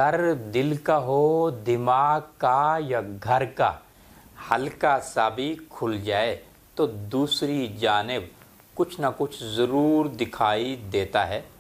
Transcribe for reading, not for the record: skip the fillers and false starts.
डर दिल का हो, दिमाग का या घर का, हल्का सा भी खुल जाए तो दूसरी जानिब कुछ ना कुछ ज़रूर दिखाई देता है।